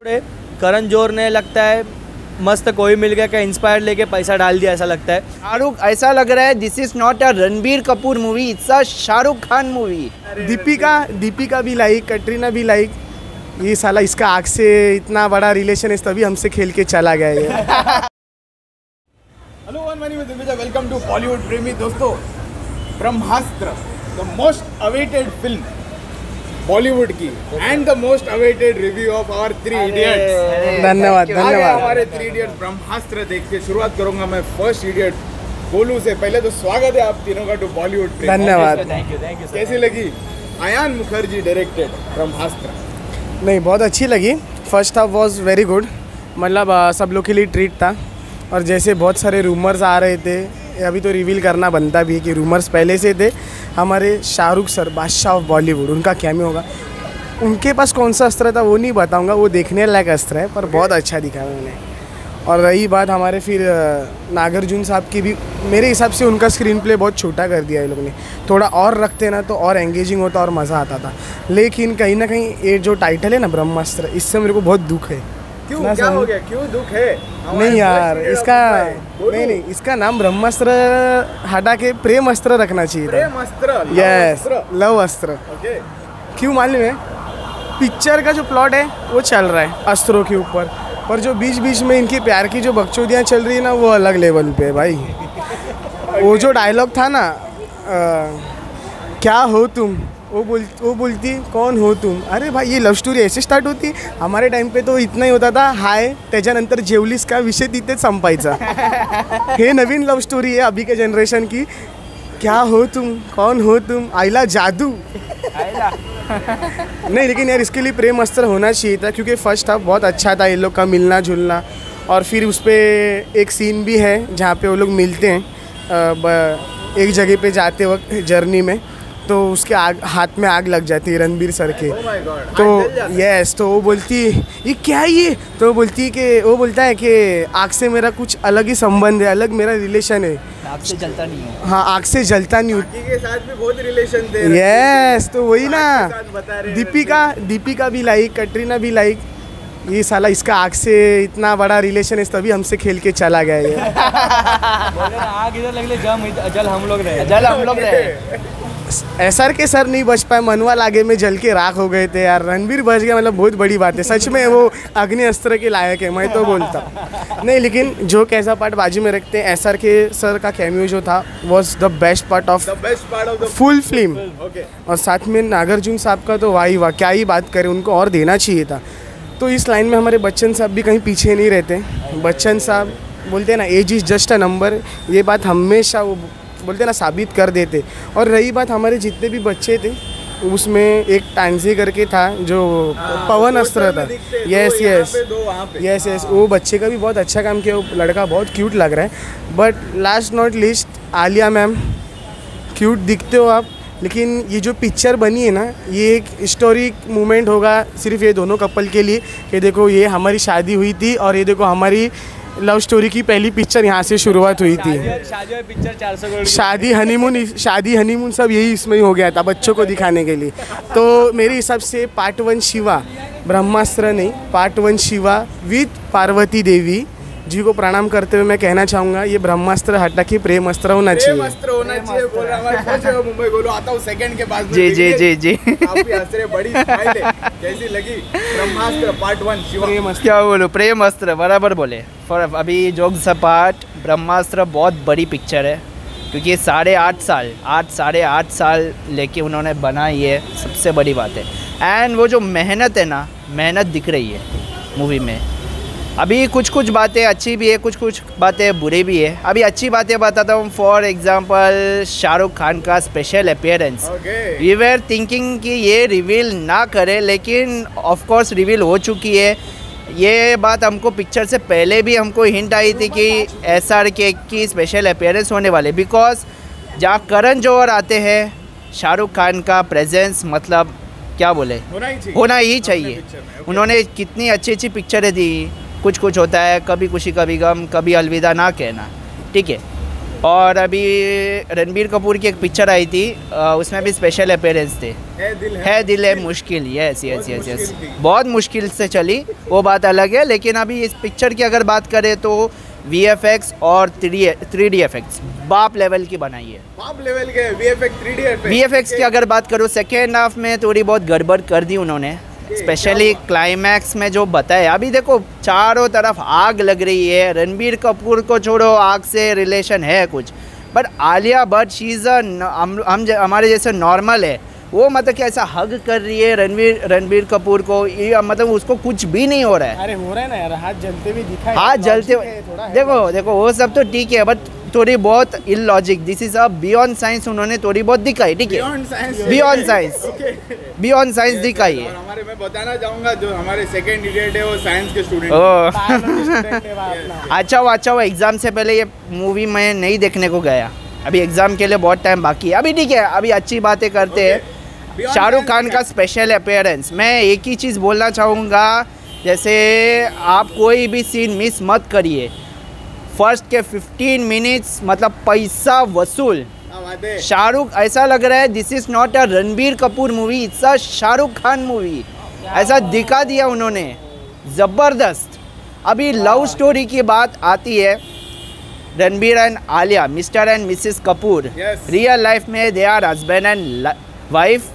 करण जौहर ने लगता है मस्त कोई मिल गया का इंस्पायर लेके पैसा डाल दिया ऐसा लगता है। शाहरुख ऐसा लग रहा है this is not a Ranbir Kapoor movie, it's a Shahrukh Khan movie. Deepika भी लाइक, कटरीना भी लाइक। ये साला इसका आग से इतना बड़ा रिलेशन है तभी हमसे खेल के चला गया ये। Hello one money with Digvijay, welcome to Bollywood प्रेमी दोस्तों। Brahmastra the most awaited film Bollywood की and the most awaited review of our 3 idiots. धन्यवाद धन्यवाद। हमारे 3 इडियट्स ब्रह्मास्त्र देख के शुरुआत करूंगा मैं फर्स्ट इडियट गोलू से। पहले तो स्वागत है आप तीनों का टू बॉलीवुड प्रेमी। धन्यवाद। Thank you. कैसी लगी अयान मुखर्जी डायरेक्टेड ब्रह्मास्त्र? नहीं, बहुत अच्छी लगी। First half was very good, मतलब सब लोग के लिए ट्रीट था। और जैसे बहुत सारे रूमर्स आ रहे थे, अभी तो रिवील करना बनता भी है कि रूमर्स पहले से थे। हमारे शाहरुख सर बादशाह ऑफ बॉलीवुड, उनका कैमियो होगा। उनके पास कौन सा अस्त्र था वो नहीं बताऊंगा, वो देखने लायक अस्त्र है, पर बहुत अच्छा दिखाया उन्होंने। और रही बात हमारे फिर नागार्जुन साहब की भी, मेरे हिसाब से उनका स्क्रीन प्ले बहुत छोटा कर दिया ये लोगों ने। थोड़ा और रखते ना तो और एंगेजिंग होता और मज़ा आता था। लेकिन कहीं ना कहीं ये जो टाइटल है ना ब्रह्मास्त्र, इससे मेरे को बहुत दुख है। क्यों, क्या हो गया, क्यों दुख है? नहीं यार, इसका नहीं, इसका नाम ब्रह्मास्त्र हटा के प्रेम अस्त्र रखना चाहिए था। प्रेम अस्त्र, यस, लव अस्त्र। ओके, क्यों मालूम है? पिक्चर का जो प्लॉट है वो चल रहा है अस्त्रों के ऊपर, पर जो बीच बीच में इनकी प्यार की जो बकचोदियाँ चल रही है ना, वो अलग लेवल पे है भाई। वो जो डायलॉग था ना, क्या हो तुम, वो बोलती कौन हो तुम। अरे भाई, ये लव स्टोरी ऐसे स्टार्ट होती? हमारे टाइम पे तो इतना ही होता था, हाय त्याच्यानंतर जेवलीस का विषय तिथेच संपायचा। हे नवीन लव स्टोरी है अभी के जनरेशन की। क्या हो तुम, कौन हो तुम, आइला जादू। नहीं, लेकिन यार इसके लिए प्रेम अस्त्र होना चाहिए था, क्योंकि फर्स्ट हाफ बहुत अच्छा था, ये लोग का मिलना जुलना। और फिर उस पर एक सीन भी है जहाँ पे वो लोग मिलते हैं एक जगह पे जाते वक्त जर्नी में, तो उसके हाथ में आग लग जाती है रणबीर सर के। तो यस, तो वो बोलती ये क्या है ये, तो वो बोलता है कि आग से मेरा कुछ अलग ही संबंध है, अलग मेरा रिलेशन है। आग से जलता नहीं हूँ। हाँ, आग से जलता नहीं हूँ। के साथ भी बहुत रिलेशन थे। यस, तो वही ना, दीपिका भी लाइक, कटरीना भी लाइक। ये साला इसका आग से इतना बड़ा रिलेशन है तभी हमसे खेल के चला गया ये। आग इधर लगले, जल हम लोग रहे। SR के सर नहीं बच पाए, मनवाल आगे में जल के राख हो गए थे यार। रणबीर बच गया, मतलब बहुत बड़ी बात है सच में। वो अग्नि अस्त्र के लायक है, मैं तो बोलता नहीं। लेकिन जो कैसा पार्ट बाजू में रखते हैं, SR के सर का कैमियो जो था was the best part of full film. और साथ में नागार्जुन साहब का तो वाह, क्या ही बात करें, उनको और देना चाहिए था। तो इस लाइन में हमारे बच्चन साहब भी कहीं पीछे नहीं रहते। बच्चन साहब बोलते हैं ना, age is just a number, ये बात हमेशा वो बोलते ना साबित कर देते। और रही बात हमारे जितने भी बच्चे थे, उसमें एक टांजी करके था जो पवन अस्त्र था। यस, वो बच्चे का भी बहुत अच्छा काम किया। वो लड़का बहुत क्यूट लग रहा है। But last not list, Alia ma'am, cute दिखते हो आप, लेकिन ये जो पिक्चर बनी है ना, ये एक हिस्टोरिक मोमेंट होगा सिर्फ ये दोनों कपल के लिए कि देखो ये हमारी शादी हुई थी और ये देखो हमारी लव स्टोरी की पहली पिक्चर यहाँ से शुरुआत हुई थी। शादी हनीमून सब यही इसमें ही हो गया था बच्चों को दिखाने के लिए। तो मेरे हिसाब से पार्ट 1 शिवा, ब्रह्मास्त्र नहीं, पार्ट 1 शिवा विद पार्वती देवी जी को प्रणाम करते हुए मैं कहना चाहूँगा, ये ब्रह्मास्त्र हटा के प्रेम अस्त्र होना चाहिए। मुंबई गोलू आता हूँ सेकंड के बाद। जी। बड़ी स्माइल है। कैसी लगी ब्रह्मास्त्र पार्ट 1 शिवा? क्या बोलूँ, प्रेम अस्त्र बराबर बोले। फॉर अभी जोक्स अपार्ट, ब्रह्मास्त्र बहुत बड़ी पिक्चर है, क्योंकि 8.5 साल लेके उन्होंने बनाई है, सबसे बड़ी बात है। एंड वो जो मेहनत है ना, मेहनत दिख रही है मूवी में। अभी कुछ बातें अच्छी भी है, कुछ बातें बुरी भी है। अभी अच्छी बातें बताता हूँ। फॉर एग्जांपल, शाहरुख खान का special appearance. We were thinking कि ये रिवील ना करे, लेकिन ऑफ कोर्स रिवील हो चुकी है। ये बात हमको पिक्चर से पहले भी हमको हिंट आई थी कि SRK की स्पेशल अपीयरेंस होने वाले, बिकॉज जहाँ करण जौहर आते हैं, शाहरुख खान का प्रेजेंस मतलब क्या बोले, होना ही चाहिए। उन्होंने कितनी अच्छी पिक्चरें दी। कुछ होता है, कभी खुशी कभी गम, कभी अलविदा ना कहना, ठीक है। और अभी रणबीर कपूर की एक पिक्चर आई थी, उसमें भी स्पेशल अपीयरेंस थे। है दिल है मुश्किल, यस यस यस यस, बहुत मुश्किल से चली, वो बात अलग है। लेकिन अभी इस पिक्चर की अगर बात करें तो VFX और 3D effects बाप लेवल की बनाई है। बाप लेवल के VFX 3D effects। VFX की अगर बात करूँ सेकेंड हाफ में थोड़ी बहुत गड़बड़ कर दी उन्होंने, स्पेशली क्लाइमैक्स में जो बताया। अभी देखो चारों तरफ आग लग रही है, रणबीर कपूर को छोड़ो, आग से रिलेशन है कुछ, but Alia Bhatt she is हम हमारे जैसे नॉर्मल है, वो मतलब कि ऐसा हग कर रही है रणबीर कपूर को, ये मतलब उसको कुछ भी नहीं हो रहा है। अरे हो रहा है ना यार, हाथ जलते भी दिखा है, हाथ जलते देखो वो सब तो ठीक है, बट थोड़ी बहुत illogic, this is a beyond science उन्होंने थोड़ी बहुत दिखाई, ठीक है, बियॉन्ड साइंस दिखाई है। और हमारे मैं बताना चाहूँगा जो हमारे सेकंड इडियट है वो साइंस के स्टूडेंट। अच्छा वो एग्ज़ाम से पहले ये मूवी मैं नहीं देखने को गया, अभी एग्ज़ाम के लिए बहुत टाइम बाकी है। अभी ठीक है, अभी अच्छी बातें करते हैं। शाहरुख खान का स्पेशल अपीयरेंस, मैं एक ही चीज़ बोलना चाहूँगा, जैसे आप कोई भी सीन मिस मत करिए, फर्स्ट के 15 मिनट्स मतलब पैसा वसूल। शाहरुख, ऐसा लग रहा है this is not a Ranbir Kapoor movie, it's a Shahrukh Khan movie, ऐसा दिखा दिया उन्होंने, ज़बरदस्त। अभी लव स्टोरी की बात आती है, Ranbir and Alia, Mr and Mrs Kapoor, real life में they are husband and wife,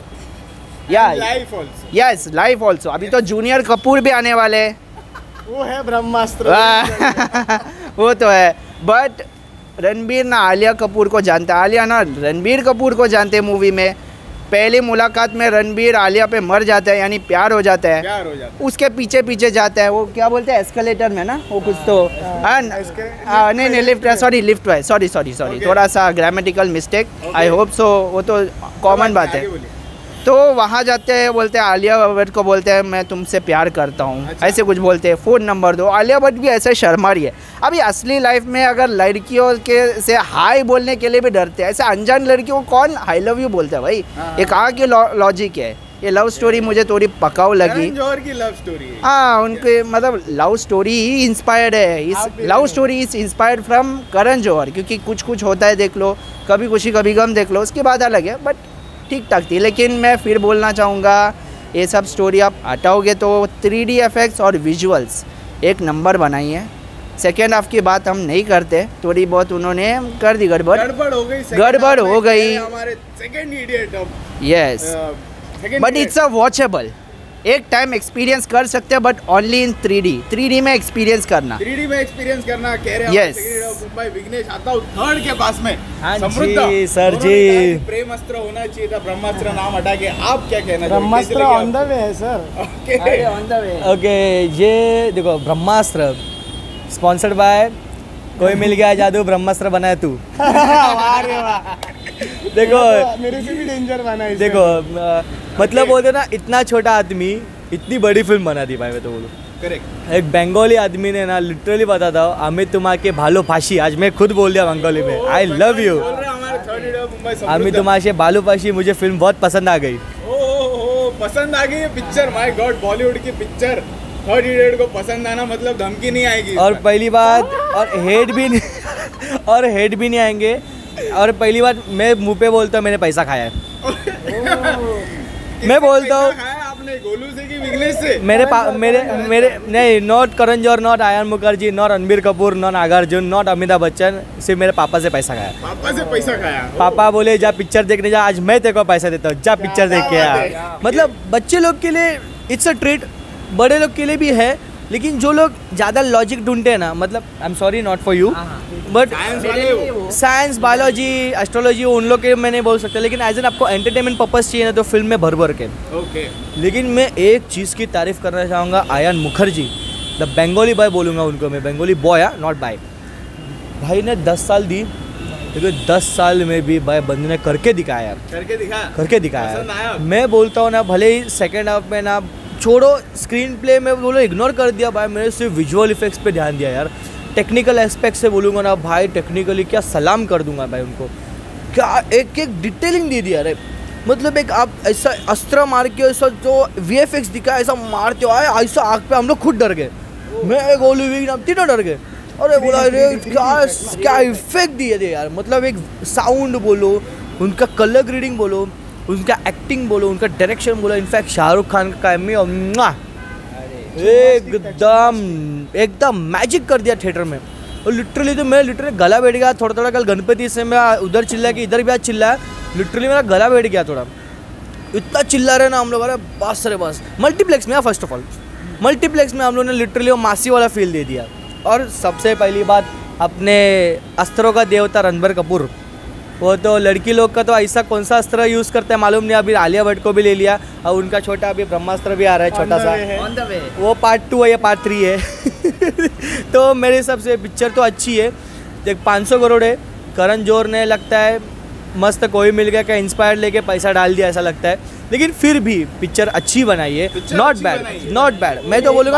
yes life also. अभी तो जूनियर कपूर भी आने वाले हैं, वो है ब्रह्मास्त्र। वो तो है, बट रणबीर ना आलिया कपूर को जानता है, आलिया ना रणबीर कपूर को जानते हैं। मूवी में पहली मुलाकात में रणबीर आलिया पे मर जाता है, यानी प्यार हो जाता है, उसके पीछे पीछे जाता है, वो क्या बोलते हैं एस्केलेटर में ना, वो कुछ तो नहीं लिफ्ट, लिफ्ट है, सॉरी थोड़ा सा grammatical mistake, I hope so, वो तो कॉमन बात है। तो वहाँ जाते हैं, बोलते हैं आलिया भट्ट को, बोलते हैं मैं तुमसे प्यार करता हूँ, अच्छा। ऐसे कुछ बोलते हैं, फ़ोन नंबर दो। आलिया भट्ट भी ऐसे शर्मा रही है। अभी असली लाइफ में अगर लड़कियों के से हाय बोलने के लिए भी डरते हैं, ऐसे अनजान लड़कियों को कौन आई लव यू बोलता है भाई, ये कहाँ की लॉजिक है। ये लव स्टोरी मुझे थोड़ी पकाऊ लगी, की लव स्टोरी। हाँ, उनके मतलब लव स्टोरी ही इंस्पायर्ड है, इस love story is inspired from Karan Johar, क्योंकि कुछ कुछ होता है देख लो, कभी खुशी कभी गम देख लो, उसकी बात अलग है, बट ठीक ठाक थी। लेकिन मैं फिर बोलना चाहूँगा, ये सब स्टोरी आप हटाओगे तो 3D effects और विजुअल्स एक नंबर बनाई है। सेकेंड हाफ की बात हम नहीं करते, थोड़ी बहुत उन्होंने कर दी गड़बड़ हो गई हमारे second idiot, yes, but it's a watchable, एक टाइम एक्सपीरियंस कर सकते हैं, बट ओनली इन 3D में एक्सपीरियंस करना, 3D में एक्सपीरियंस करना कह रहे हैं। Yes. मुंबई विघ्नेश आता हूँ थर्ड के पास में। हाँ समृद्ध जी, सर जी। प्रेमास्त्र होना चाहिए था, ब्रह्मास्त्र नाम हटा के आप क्या कहना? ब्रह्मास्त्र ऑन द वे है सर। ओके, ये देखो ब्रह्मास्त्र स्पॉन्सर्ड बाय कोई मिल गया जादू, ब्रह्मास्त्र बनाया तू। देखो मेरे से भी डेंजर बना है। देखो मतलब बोलते ना, इतना छोटा आदमी इतनी बड़ी फिल्म बना दी भाई, मैं तो बोलूँ। करेक्ट। एक बंगाली आदमी ने ना लिटरली बताता हूँ, अमित तुम्हारे भालो फाशी, आज मैं खुद बोल दिया बंगाली में, आई लव यू। अमित तुम्हारे भालो फाशी, मुझे फिल्म बहुत पसंद आ गई। पसंद आ गई पिक्चर, माय गॉड, बॉलीवुड की पिक्चर थर्ड इडियट को पसंद आना मतलब धमकी नहीं आएगी। और पहली बात, और हेट भी नहीं आएंगे। और पहली बात मैं मुंह पे बोलता हूँ, मैंने पैसा खाया है। मैं बोलता हूँ, आपने गोलू से कि विघ्नेश से? मेरे नहीं, not Karan Johar, not Ayan Mukerji, not Ranbir Kapoor, not Nagarjuna, not Amitabh Bachchan, सिर्फ मेरे पापा से पैसा खाया। पापा से पैसा खाया? पापा बोले जा पिक्चर देखने जा, आज मैं तेरे को पैसा देता हूँ, जा पिक्चर देख के आ। मतलब बच्चे लोग के लिए इट्स अ ट्रीट, बड़े लोग के लिए भी है, लेकिन जो लोग ज़्यादा लॉजिक ढूंढते हैं ना, मतलब I am sorry not for you, but science, biology, astrology, उन लोग के मैं नहीं बोल सकता, लेकिन एज एन आपको एंटरटेनमेंट पर्पस चाहिए ना, तो फिल्म में भर भर के। ओके। लेकिन मैं एक चीज़ की तारीफ करना चाहूँगा, आयन मुखर्जी, द बंगाली बॉय बोलूँगा उनको मैं, बंगाली बॉय नॉट बाय। भाई ने 10 साल दी, लेकिन 10 साल में भी भाई बंदे ने करके दिखाया, करके दिखाया। मैं बोलता हूँ ना, भले ही सेकेंड हाफ में ना छोड़ो, स्क्रीन प्ले में बोलो इग्नोर कर दिया भाई, मैंने सिर्फ विजुअल इफेक्ट्स पे ध्यान दिया यार। टेक्निकल एस्पेक्ट से बोलूँगा ना भाई, टेक्निकली क्या सलाम कर दूंगा भाई उनको, क्या एक एक डिटेलिंग दे दिया अरे। मतलब एक आप ऐसा अस्त्र मार के ऐसा जो VFX दिखा, ऐसा मारते हो ऐसा आँख पे, हम लोग खुद डर गए, मैं गोलू भी तीनों डर गए। अरे बोला अरे क्या इफेक्ट दिए थे यार, मतलब एक साउंड बोलो, उनका कलर ग्रेडिंग बोलो, उनका एक्टिंग बोलो, उनका डायरेक्शन बोलो, इनफैक्ट शाहरुख खान का कैमियो एकदम मैजिक कर दिया थिएटर में। और लिटरली तो मैं गला बैठ गया थोड़ा थोड़ा। कल गणपति से मैं उधर चिल्लाया कि इधर भी आज चिल्लाया, लिटरली मेरा गला बैठ गया थोड़ा, इतना चिल्ला रहे ना हम लोग। अरे बस रे बस, मल्टीप्लेक्स में, फर्स्ट ऑफ ऑल मल्टीप्लेक्स में हम लोग ने लिटरली वो मासी वाला फील दे दिया। और सबसे पहली बात, अपने अस्त्रों का देवता रणबीर कपूर, वो तो लड़की लोग का तो ऐसा कौन सा अस्त्र यूज़ करते हैं मालूम नहीं। अभी आलिया भट्ट को भी ले लिया और उनका छोटा अभी ब्रह्मास्त्र भी आ रहा है छोटा सा, वो पार्ट 2 है या पार्ट 3 है। तो मेरे हिसाब से पिक्चर तो अच्छी है। देख 500 करोड़ है, करण जौहर ने लगता है मस्त कोई मिल गया क्या इंस्पायर लेके पैसा डाल दिया ऐसा लगता है, लेकिन फिर भी पिक्चर अच्छी बनाई है। नॉट बैड, मैं तो बोलूँगा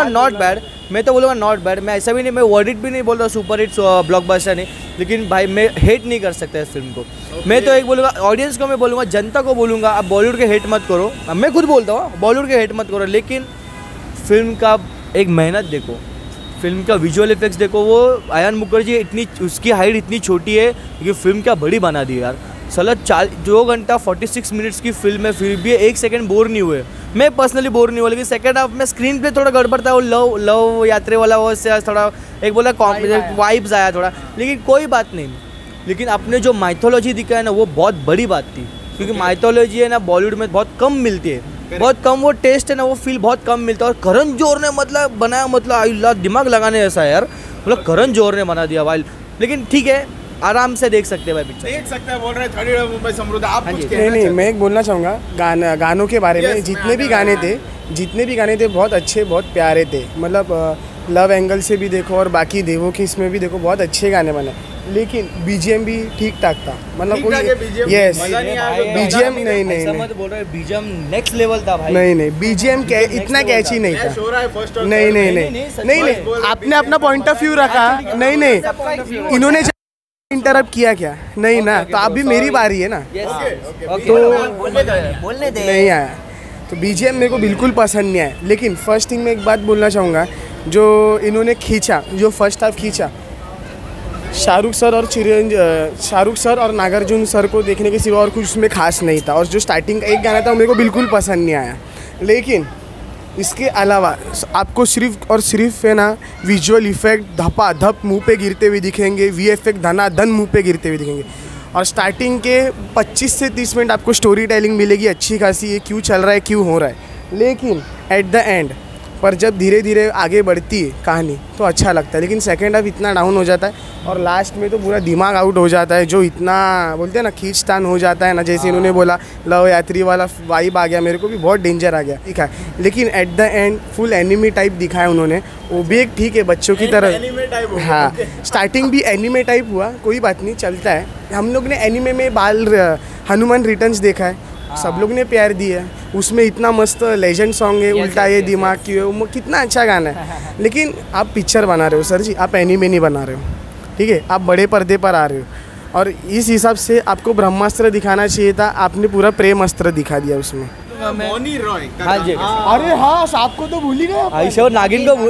नॉट बैड। मैं ऐसा भी नहीं, मैं वर्डिट भी नहीं बोल रहा सुपर हिट ब्लॉकबस्टर नहीं, लेकिन भाई मैं हेट नहीं कर सकता इस फिल्म को। मैं तो एक बोलूँगा ऑडियंस को, मैं बोलूँगा जनता को बोलूँगा, आप बॉलीवुड के हेट मत करो। मैं खुद बोलता हूँ बॉलीवुड के हेट मत करो, लेकिन फिल्म का एक मेहनत देखो, फिल्म का विजुअल इफेक्ट्स देखो। वो आयन मुखर्जी इतनी, उसकी हाइट इतनी छोटी है कि फिल्म क्या बड़ी बना दी यार। साला 2 घंटा 46 मिनट्स की फिल्म है, फिर भी 1 सेकंड बोर नहीं हुए। मैं पर्सनली बोर नहीं हुआ, लेकिन सेकंड हाफ में स्क्रीन प्ले थोड़ा गड़बड़ था। वो लव यात्री वाला वो से थोड़ा एक बोला वाइब्स आया थोड़ा, लेकिन कोई बात नहीं। लेकिन अपने जो माइथोलॉजी दिखा है ना, वो बहुत बड़ी बात थी, क्योंकि माइथोलॉजी है ना बॉलीवुड में बहुत कम मिलती है, बहुत कम वो टेस्ट है ना, वो फील बहुत कम मिलता है। और करण जौहर ने मतलब बनाया, मतलब अल्लाह दिमाग लगाने जैसा यार, मतलब करण जौहर ने बना दिया भाई। लेकिन ठीक है, आराम से देख सकते हैं भाई पिक्चर, देख सकते हैं। बोल रहे थर्ड मुंबई समृद्ध, आप कुछ नहीं, मैं एक बोलना चाहूँगा गानों के बारे में। जितने भी गाने थे बहुत अच्छे, बहुत प्यारे थे। मतलब लव एंगल से भी देखो और बाकी देवों के इसमें भी देखो, बहुत अच्छे गाने बने। लेकिन बीजीएम भी ठीक ठाक था, मतलब कोई यस बीजीएम नहीं मत बोल रहे, बीजीएम नेक्स्ट लेवल था भाई। नहीं बीजीएम इतना कैची नहीं था। नहीं, आपने अपना पॉइंट ऑफ व्यू रखा। नहीं, इन्होंने इंटरप्ट किया क्या? नहीं ना, तो अभी मेरी बारी है ना, तो बोलने दे। नहीं आया तो बीजीएम मेरे को बिल्कुल पसंद नहीं आया। लेकिन फर्स्ट थिंग मैं एक बात बोलना चाहूँगा, जो इन्होंने खींचा, जो फर्स्ट हाफ खींचा, शाहरुख सर और नागार्जुन सर को देखने के सिवा और कुछ उसमें खास नहीं था। और जो स्टार्टिंग का एक गाना था मेरे को बिल्कुल पसंद नहीं आया। लेकिन इसके अलावा आपको सिर्फ और सिर्फ है ना विजुअल इफेक्ट धपा धप मुंह पे गिरते हुए दिखेंगे, वीएफएक्स धनाधन मुंह पे गिरते हुए दिखेंगे। और स्टार्टिंग के 25 से 30 मिनट आपको स्टोरी टेलिंग मिलेगी अच्छी खासी, ये क्यों चल रहा है, क्यों हो रहा है। लेकिन एट द एंड पर जब धीरे धीरे आगे बढ़ती है कहानी तो अच्छा लगता है। लेकिन सेकेंड हाफ इतना डाउन हो जाता है और लास्ट में तो पूरा दिमाग आउट हो जाता है, जो इतना बोलते हैं ना खींचतान हो जाता है ना, जैसे इन्होंने बोला लव यात्री वाला वाइब आ गया, मेरे को भी बहुत डेंजर आ गया दिखा। लेकिन at the end full anime type दिखाया उन्होंने, वो भी एक ठीक है बच्चों की तरह। हाँ, स्टार्टिंग भी एनिमे टाइप हुआ, कोई बात नहीं, चलता है। हम लोग ने एनिमे में हनुमान रिटर्न्स देखा है, सब लोग ने प्यार दिया है, उसमें इतना मस्त लेजेंड सॉन्ग है, उल्टा ये दिमाग की है, कितना अच्छा गाना है। लेकिन आप पिक्चर बना रहे हो सर जी, आप एनीमे नहीं बना रहे हो, ठीक है, आप बड़े पर्दे पर आ रहे हो। और इस हिसाब से आपको ब्रह्मास्त्र दिखाना चाहिए था, आपने पूरा प्रेम अस्त्र दिखा दिया उसमें। मौनी रॉय, हाँ जी, अरे हाँ, सांप को तो भूल ही गए। आयुष्य नागिन को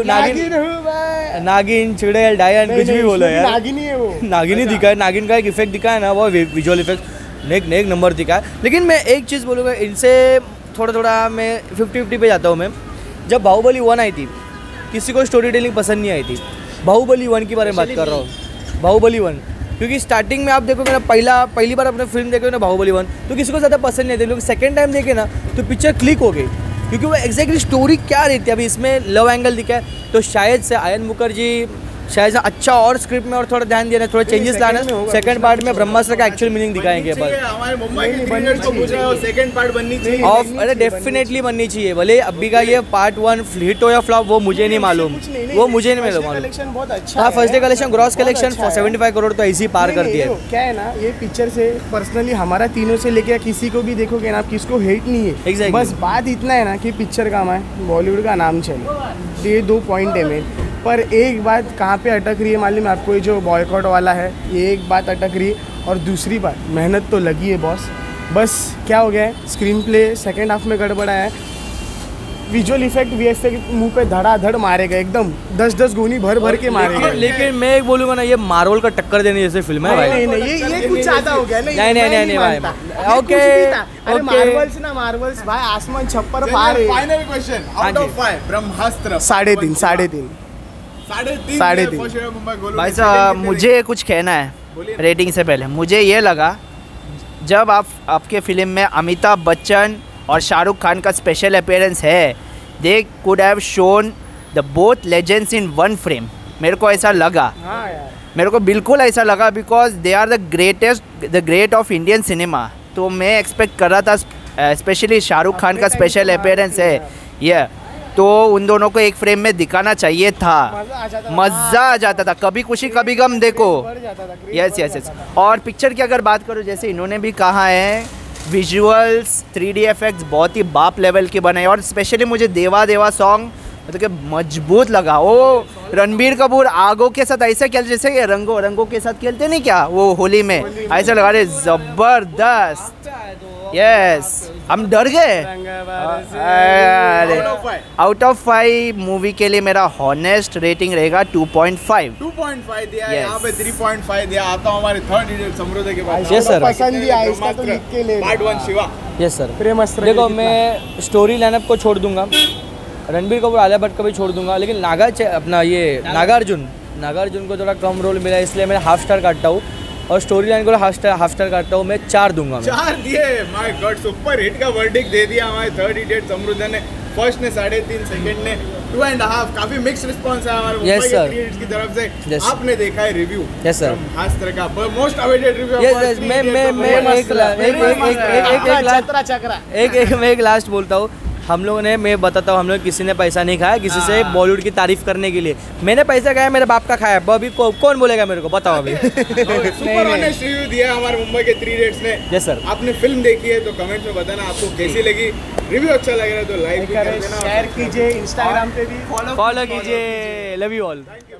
नागिन चुड़ैल डायन कुछ भी बोलो यार, नागिनी है वो, नागिनी दिखा है, नागिन का एक इफेक्ट दिखा है ना, वो विजुअल इफेक्ट नेक नंबर दिखा है। लेकिन मैं एक चीज़ बोलूँगा, इनसे थोड़ा मैं 50-50 पे जाता हूँ। मैं जब बाहुबली 1 आई थी, किसी को स्टोरी टेलिंग पसंद नहीं आई थी। बाहुबली 1 की बारे में बात कर रहा हूँ, बाहुबली 1, क्योंकि स्टार्टिंग में आप देखोगे ना, पहली बार अपने फिल्म देखोगे ना बाहुबली 1, तो किसी को ज़्यादा पसंद नहीं थी। लेकिन सेकेंड टाइम देखे ना तो पिक्चर क्लिक हो गई, क्योंकि वो एग्जैक्टली स्टोरी क्या रहती है। अभी इसमें लव एंगल दिखा है, तो शायद से आयन मुखर्जी शायद अच्छा और स्क्रिप्ट में और थोड़ा ध्यान देना, थोड़ा चेंजेस लाना। सेकंड पार्ट में ब्रह्मास्त्र का एक्चुअल मीनिंग दिखाएंगे। हमारे मुंबई के क्रिकेटर्स को पूछ रहे हो, सेकंड पार्ट बननी चाहिए ऑफ, अरे डेफिनेटली बननी चाहिए। भले अभी का ये पार्ट 1 हिट हो या फ्लॉप, वो मुझे नहीं मालूम, वो मुझे नहीं मालूम। कलेक्शन बहुत अच्छा, हाँ, first day collection, gross collection 75 crore तो ऐसी पार कर दिया है। क्या है ना, ये पिक्चर से पर्सनली हमारा तीनों से लेके किसी को भी देखोगे ना, आप किसको हेट नहीं है। Exactly. बस बात इतना है ना कि पिक्चर का हमारे बॉलीवुड का नाम चले, ये 2 पॉइंट है मेन। पर एक बात कहाँ पे अटक रही है मालूम है आपको, ये जो बॉयकॉट वाला है, ये एक बात अटक रही है। और दूसरी बात, मेहनत तो लगी है बॉस, बस क्या हो गया है, स्क्रीन प्ले सेकेंड हाफ में गड़बड़ा है। विजुअल इफेक्ट VFX मुंह पे धड़ाधड़ मारे गए एकदम 10-10 गोनी भर भर के मारे गए। लेकिन मैं एक बोलूँगा ना, ये मार्वल का टक्कर देने जैसे फिल्म है भाई। नहीं ये कुछ ज्यादा हो गया नहीं भाई। ओके अरे मार्वल्स भाई आसमान छप्पर पार है। Final question, out of 5 Brahmastra 3.5 3.5 Mumbai गोलू। भाई साहब मुझे कुछ कहना है रेटिंग से पहले। मुझे ये लगा जब आपके फिल्म में अमिताभ बच्चन और शाहरुख खान का स्पेशल अपीयरेंस है, they could have shown the both legends in one frame. मेरे को ऐसा लगा, मेरे को बिल्कुल ऐसा लगा, because they are the great of Indian cinema. तो मैं एक्सपेक्ट कर रहा था, स्पेशली शाहरुख खान का स्पेशल अपीयरेंस है ये, तो उन दोनों को एक फ्रेम में दिखाना चाहिए था। मज़ा आ जाता था, कभी खुशी कभी गम देखो। यस। और पिक्चर की अगर बात करूँ, जैसे इन्होंने भी कहा है, विजुअल्स 3D इफेक्ट्स बहुत ही बाप लेवल के बनाए। और स्पेशली मुझे देवा देवा सॉन्ग मतलब कि मजबूत लगा। वो रणबीर कपूर आगों के साथ ऐसे खेल, जैसे कि रंगों के साथ खेलते नहीं क्या वो होली में, ऐसा लगा रहे ज़बरदस्त। यस, हम डर गए। आउट ऑफ 5 मूवी के लिए मेरा हॉनेस्ट रेटिंग रहेगा 2.5 दिया है। यहाँ पे 3.5 दिया। आता हूँ हमारे थर्ड इडियट समृद्ध के पास। Yes, sir. पसंद ही आया इसका तो लिख के ले। Part 1 Shiva. Yes sir. Brahmastra देखो, मैं स्टोरी लाइनअप को छोड़ दूंगा, रणबीर कपूर आलिया भट्ट को भी छोड़ दूंगा, लेकिन नागार्जुन को थोड़ा कम रोल मिला, इसलिए मैं हाफ स्टार काटता हूँ। और स्टोरी लाइन को हाफ स्टार काटता हूँ, मैं 4 दूंगा। 4 दिए। माय गॉड, सुपर हिट का वर्डिक्ट दे दिया हमारे थर्ड इडियट समृद्ध ने। फर्स्ट ने 3.5, सेकंड ने 2.5। काफी मिक्स रिस्पांस है हमारे मुंबई के क्रिएटर्स की तरफ से। आपने देखा है रिव्यू? Yes sir. ब्रह्मास्त्र का मोस्ट अवेटेड रिव्यू। यस, मैं एक लास्ट बोलता हूँ। हम लोगों ने, मैं बताता हूँ, हम लोग किसी ने पैसा नहीं खाया किसी से बॉलीवुड की तारीफ करने के लिए। मैंने पैसा खाया, मेरे बाप का खाया। अभी कौन बोलेगा मेरे को, बताओ अभी। सुपर ऑनेस्ट रिव्यू दिया हमारे मुंबई के 3 इडियट्स ने। Yes sir. आपने फिल्म देखी है तो कमेंट में बताना आपको कैसी लगी। रिव्यू अच्छा लग रहा है तो लाइक भी कर देना, शेयर कीजिए, इंस्टाग्राम पे भी फॉलो कीजिए। Love you all.